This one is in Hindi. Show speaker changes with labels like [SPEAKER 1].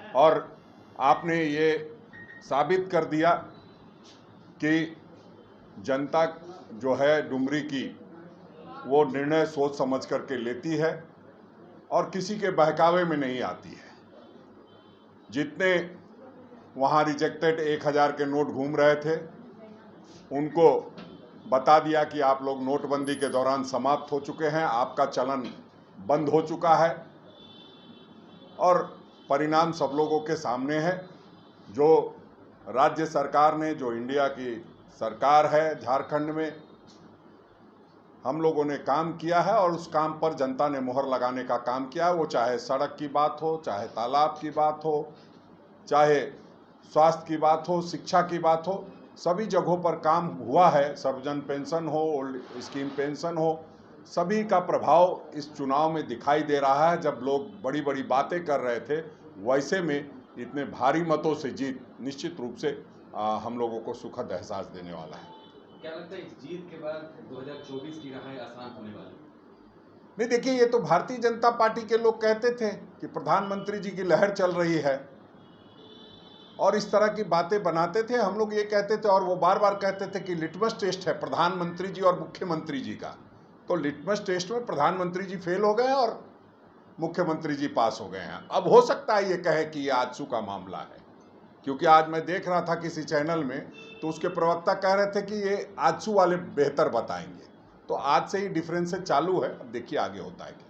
[SPEAKER 1] और आपने ये साबित कर दिया कि जनता जो है डुमरी की वो निर्णय सोच समझ करके लेती है और किसी के बहकावे में नहीं आती है। जितने वहाँ रिजेक्टेड 1000 के नोट घूम रहे थे उनको बता दिया कि आप लोग नोटबंदी के दौरान समाप्त हो चुके हैं, आपका चलन बंद हो चुका है और परिणाम सब लोगों के सामने है। जो राज्य सरकार ने, जो इंडिया की सरकार है झारखंड में, हम लोगों ने काम किया है और उस काम पर जनता ने मुहर लगाने का काम किया है। वो चाहे सड़क की बात हो, चाहे तालाब की बात हो, चाहे स्वास्थ्य की बात हो, शिक्षा की बात हो, सभी जगहों पर काम हुआ है। सर्वजन पेंशन हो, ओल्ड स्कीम पेंशन हो, सभी का प्रभाव इस चुनाव में दिखाई दे रहा है। जब लोग बड़ी बड़ी बातें कर रहे थे, वैसे में इतने भारी मतों से जीत निश्चित रूप से हम लोगों को सुखद एहसास देने वाला है।
[SPEAKER 2] क्या लगता है इस जीत के बाद 2024 की राहें आसान होने वाली?
[SPEAKER 1] नहीं, देखिए, ये तो भारतीय जनता पार्टी के लोग कहते थे कि प्रधानमंत्री जी की लहर चल रही है और इस तरह की बातें बनाते थे। हम लोग ये कहते थे और वो बार बार कहते थे कि लिटमस टेस्ट है प्रधानमंत्री जी और मुख्यमंत्री जी का। तो लिटमस टेस्ट में प्रधानमंत्री जी फेल हो गए और मुख्यमंत्री जी पास हो गए हैं। अब हो सकता है ये कहे कि ये आजसू का मामला है, क्योंकि आज मैं देख रहा था किसी चैनल में, तो उसके प्रवक्ता कह रहे थे कि ये आजसू वाले बेहतर बताएंगे। तो आज से ही डिफरेंस चालू है, अब देखिए आगे होता है क्या।